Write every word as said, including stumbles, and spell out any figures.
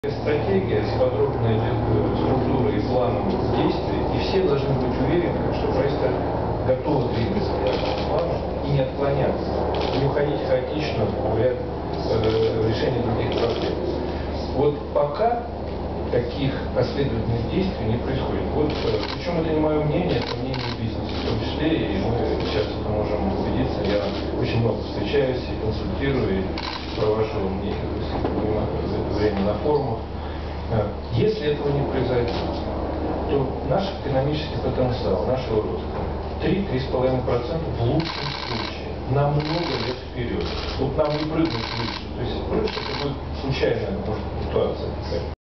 Стратегия с подробной структурой и планом действий, и все должны быть уверены, что правительство готово двигаться по этому плану и не отклоняться, не уходить хаотично в ряд э, решения других проблем. Вот пока таких последовательных действий не происходит. Вот, э, причем это не мое мнение, это мнение бизнеса в том числе, и мы сейчас это можем убедиться. Я очень много встречаюсь и консультирую, и провожу мне время на форумах. Если этого не произойдет, то наш экономический потенциал нашего роста три-три с половиной процента в лучшем случае на много лет вперед. Вот нам не прыгнуть выше. То есть прыгнуть это будет случайная, может, ситуация.